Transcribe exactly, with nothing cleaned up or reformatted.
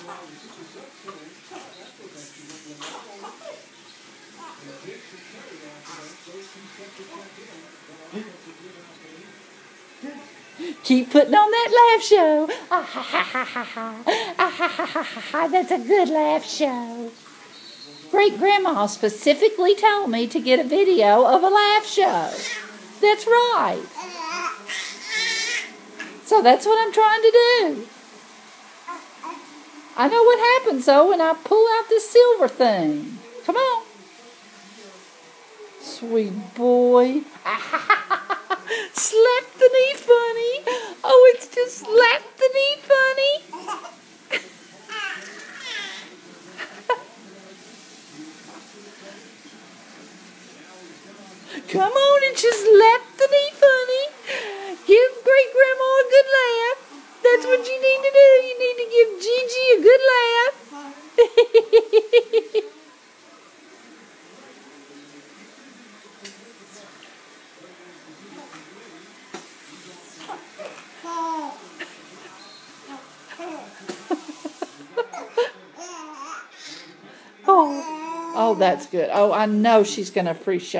Keep putting on that laugh show. Ah, ha, ha, ha, ha, ha. Ah, ha, ha, ha, ha, ha. That's a good laugh show. Great-grandma specifically told me to get a video of a laugh show. That's right. So that's what I'm trying to do. I know what happens, though, when I pull out this silver thing. Come on. Sweet boy. Slap the knee funny. Oh, it's just slap the knee funny. Come on and just slap the knee funny. Give great-grandma a good laugh. That's what you need to do. You need to give Gigi a good laugh. Oh, oh, that's good. Oh, I know she's going to appreciate